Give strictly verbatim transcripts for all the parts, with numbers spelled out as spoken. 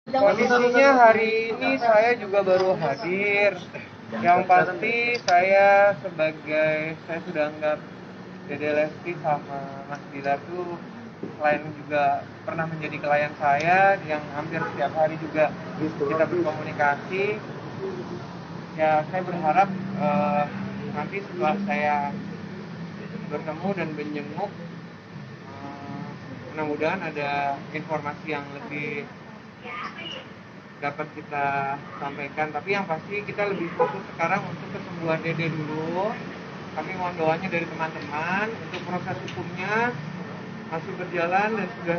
Kondisinya hari ini saya juga baru hadir. Yang pasti saya sebagai, saya sudah anggap Dede Lesti sama Mas Bilar tuh selain juga pernah menjadi klien saya yang hampir setiap hari juga kita berkomunikasi. Ya saya berharap uh, nanti setelah saya bertemu dan menjenguk, uh, mudah-mudahan ada informasi yang lebih dapat kita sampaikan. Tapi yang pasti kita lebih fokus sekarang untuk kesembuhan Dede dulu. Kami mohon doanya dari teman-teman. Untuk proses hukumnya masih berjalan dan sudah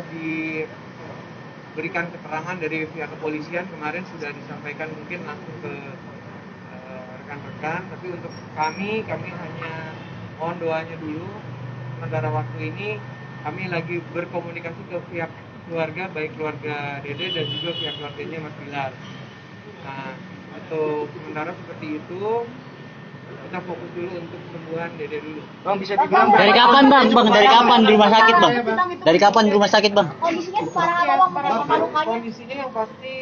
diberikan keterangan dari pihak kepolisian. Kemarin sudah disampaikan mungkin langsung ke uh, rekan-rekan. Tapi untuk kami, kami hanya mohon doanya dulu. Sementara waktu ini kami lagi berkomunikasi ke pihak keluarga, baik keluarga Dede dan juga pihak keluarganya Mas Bilar. Nah, untuk sementara seperti itu, kita fokus dulu untuk kesembuhan Dede dulu. Bang, bisa dibilang dari kapan bang? Bang, dari kapan di rumah sakit bang? Dari kapan di rumah sakit bang? Kondisinya separah apa bang? Kondisinya yang pasti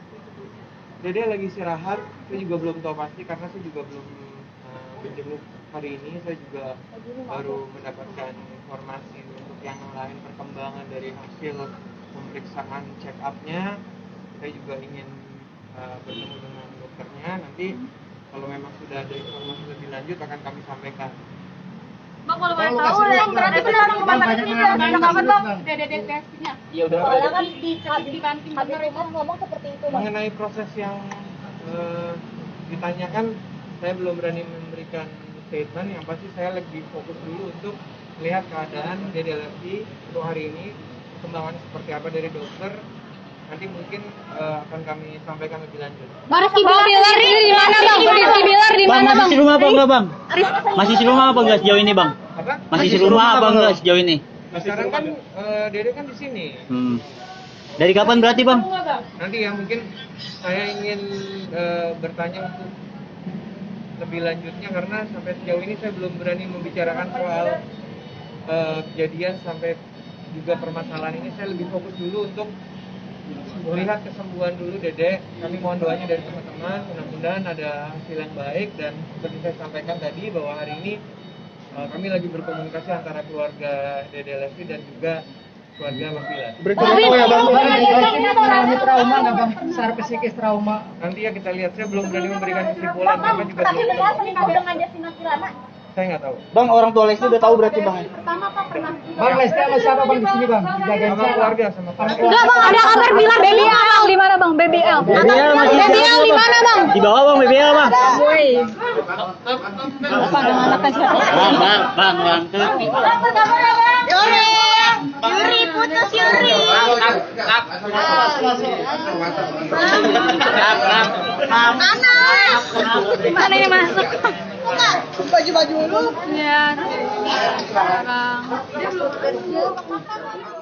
Dede lagi istirahat. Saya juga belum tahu pasti karena saya juga belum uh, menjenguk hari ini. Saya juga baru mendapatkan informasi untuk yang lain perkembangan dari hasil pemeriksaan check up-nya. Saya juga ingin uh, bertemu dengan dokternya. Nanti kalau memang sudah ada informasi lebih lanjut akan kami sampaikan. Bang, kalau boleh tahu, bang, berarti benar bang rumah sakit ini udah ada kapan bang? Dede Lestinya? Iya udah. Soalnya kan di di banting benar rumah ngomong seperti itu bang. Mengenai proses yang uh, ditanyakan, saya belum berani memberikan statement. Yang pasti saya lebih fokus dulu untuk melihat keadaan Dede Lesti untuk hari ini, perkembangan seperti apa dari dokter. Nanti mungkin uh, akan kami sampaikan lebih lanjut. Rizky Bilar di mana bang? Rizky Bilar di mana bang? Masih di rumah apa enggak bang? Masih di rumah apa enggak sejauh ini bang? Apa? Masih di rumah apa enggak sejauh ini? Nah, sekarang kan uh, Dede kan di sini. Hmm. Dari kapan berarti bang? Nanti ya mungkin saya ingin uh, bertanya untuk lebih lanjutnya karena sampai sejauh ini saya belum berani membicarakan soal uh, kejadian sampai juga permasalahan ini. Saya lebih fokus dulu untuk melihat kesembuhan dulu Dede. Kami mohon doanya dari teman-teman, mudah-mudahan ada hasil yang baik. Dan seperti saya sampaikan tadi bahwa hari ini uh, kami lagi berkomunikasi antara keluarga Dede Lesti dan juga keluarga Mas Bilar. beritahu ya bang, ini mengalami trauma nggak bang? Secara psikis trauma? Nanti ya kita lihat. Saya belum berani memberikan kesimpulan karena juga belum Pernah dengan Justina Kirana? saya nggak tahu. Bang, orang tua Lesti udah tahu berarti bang? Pertama apa pernah? Bang, Lesti sama siapa bang di sini bang? Dijagain Sama siapa? keluarga, sama keluarga. Enggak bang, ada kabar bilang B B L di mana bang? B B L. B B L masih B B L di mana bang? Di bawah bang B B L bang. Woi. Apa dengan anaknya siapa? Bang, bang, bang, bang. Yuri, Yuri putus Yuri. Panas. Gimana ini masuk? Baju-baju lu. Ya. Bang.